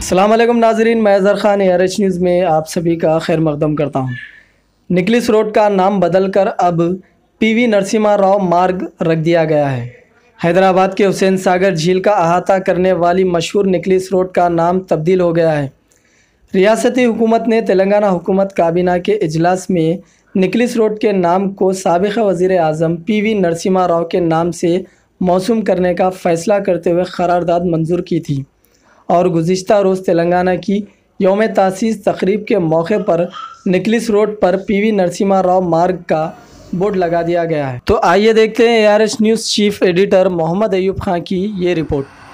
अस्सलाम वालेकुम नाजरीन, मैं अज़हर ख़ान ARH न्यूज़ में आप सभी का खैर मक़दम करता हूँ। निकलिस रोड का नाम बदलकर अब PV नरसिम्हा राव मार्ग रख दिया गया है। हैदराबाद के हुसैन सागर झील का अहाता करने वाली मशहूर निकलिस रोड का नाम तब्दील हो गया है। रियासती हुकूमत ने तेलंगाना हुकूमत काबीना के इजलास में निकलिस रोड के नाम को साबिक़ वज़ीर आज़म PV नरसिम्हा राव के नाम से मौसूम करने का फ़ैसला करते हुए क़रारदाद मंजूर की थी और गुज़िश्ता रोज़ तेलंगाना की यौम तासीस तक़रीब के मौके पर निकलिस रोड पर PV नरसिम्हा राव मार्ग का बोर्ड लगा दिया गया है। तो आइए देखते हैं ARH news chief editor Mohammad Ayub Khan की ये रिपोर्ट।